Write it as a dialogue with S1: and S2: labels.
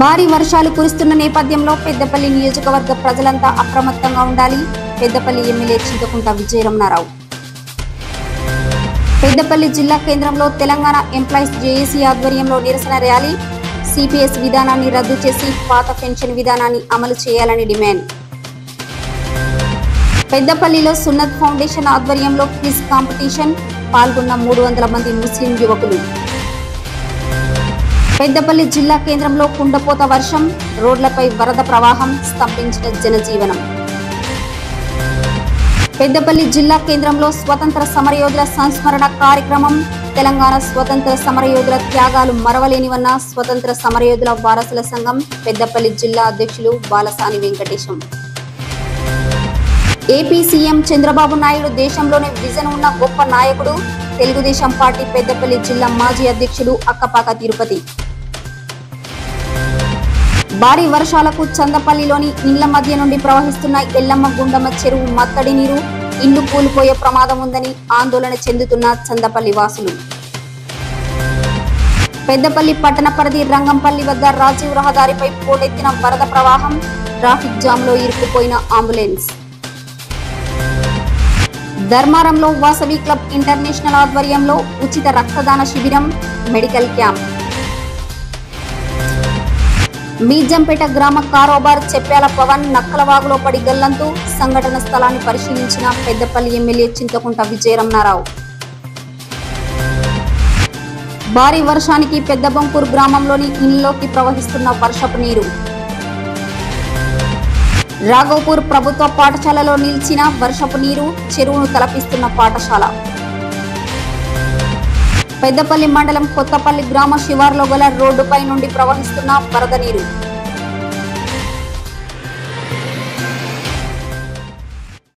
S1: భారీ వర్షాలు కురుస్తున్న నేపథ్యంలో పెద్దపల్లి నియోజకవర్గ ప్రజలంతా అప్రమత్తంగా ఉండాలి. పెద్దపల్లి ఎమ్మెల్యే చింతకుంట విజయరమణారావు. పెద్దపల్లి జిల్లా కేంద్రంలో తెలంగాణ ఎంప్లాయీస్ జేఏసీ ఆధ్వర్యంలో నిరసన ర్యాలీ. సిపిఎస్ విధానాన్ని రద్దు చేసి పాత పెన్షన్ విధానాన్ని అమలు చేయాలని డిమాండ్. పెద్దపల్లిలో సున్నత్ ఫౌండేషన్ ఆధ్వర్యంలో క్విజ్ కాంపిటీషన్. పాల్గొన్న 300 మంది ముస్లిం యువకులు. పెద్దపల్లి జిల్లా కేంద్రంలో కుండపోత వర్షం, రోడ్లపై వరద ప్రవాహం, స్తంభించిన జనజీవనం. పెద్దపల్లి జిల్లా కేంద్రంలో స్వతంత్ర సమరయోధుల సంస్మరణ కార్యక్రమం. తెలంగాణ స్వతంత్ర సమరయోధుల త్యాగాలు మరవలేనివన్న స్వతంత్ర సమరయోధుల వారసుల సంఘం పెద్దపల్లి జిల్లా అధ్యక్షులు బాలసాని వెంకటేశం. ఏపీ సీఎం చంద్రబాబు నాయుడు దేశంలోనే విజన్ ఉన్న గొప్ప నాయకుడు. తెలుగుదేశం పార్టీ పెద్దపల్లి జిల్లా మాజీ అధ్యక్షుడు అక్కపాక తిరుపతి. భారీ వర్షాలకు చందపల్లిలోని ఇండ్ల మధ్య నుండి ప్రవహిస్తున్న ఎల్లమ్మ గుండమ్మ చెరువు మత్తడి నీరు, ఇల్లు కూలిపోయే ప్రమాదం ఉందని ఆందోళన చెందుతున్న చందపల్లి వాసులు. పెద్దపల్లి పట్టణ పరిధి రంగంపల్లి వద్ద రాజీవ్ రహదారిపై పోటెత్తిన వరద ప్రవాహం, ట్రాఫిక్ జామ్ లో ఇరుక్కుపోయిన అంబులెన్స్. ధర్మారంలో వాసవి క్లబ్ ఇంటర్నేషనల్ ఆధ్వర్యంలో ఉచిత రక్తదాన శిబిరం, మెడికల్ క్యాంప్. మీజంపేట గ్రామ కారోబార్ చెప్పాల పవన్ నక్కలవాగులో పడి గల్లంతు. సంఘటన స్థలాన్ని పరిశీలించిన పెద్దపల్లి ఎమ్మెల్యే చింతకుంట విజయరమణారావు. భారీ వర్షానికి పెద్దబంకూరు గ్రామంలోని ఇళ్లలోకి ప్రవహిస్తున్న వర్షపు నీరు. రాఘవపూర్ ప్రభుత్వ పాఠశాలలో నిలిచిన వర్షపు నీరు, చెరువును తలపిస్తున్న పాఠశాల. పెద్దపల్లి మండలం కొత్తపల్లి గ్రామ శివార్లో గల రోడ్డుపై నుండి ప్రవహిస్తున్న వరద నీరు.